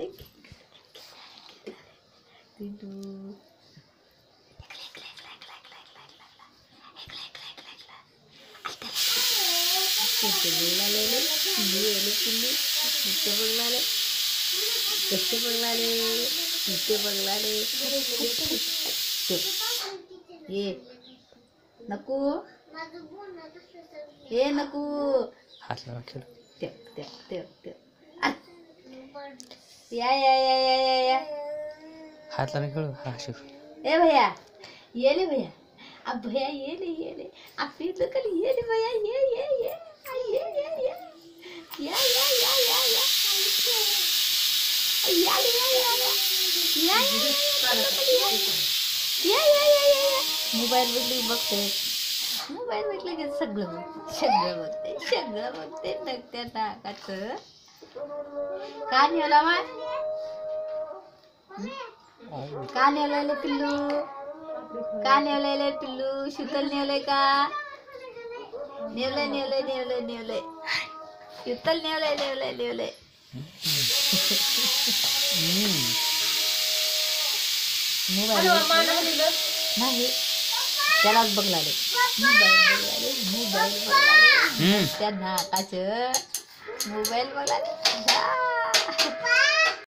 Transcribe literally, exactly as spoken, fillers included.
लागले पिल्लू किती बघलाले पिल्लू आले पिल्लू किती बघलाले कसे बघलाले किती बघलाले ये नको ये नको हात लावा खेळ त्या त्या त्या त्या या या या या या या हात लावा खेळ हा शिव ए भैया ये ले भैया अब भैया ये ले ये ले अब फिर तो कल ये ले भैया ये ये ये आ, ये ये ये या या या या या या ले, या या या या या या या या मोबाईल बघली बघते मोबाईल बघलं की सगळं बघ सगळं बघते सगळं बघते नकत्या नाकाचं का नेवला मग का नेवलेलं पिल्लू का नेवलेलं पिल्लू शीतल नेवलंय का नेवलंय नेवलंय नेवलंय नेवलंय शीतल नेवलंय नेवलंय नेवलंय मोबाईल नाही त्यालाच बघलाले मोबाईल बघलाले मोबाईल बघलाले त्या नाकाचं मोबाईल बघलाले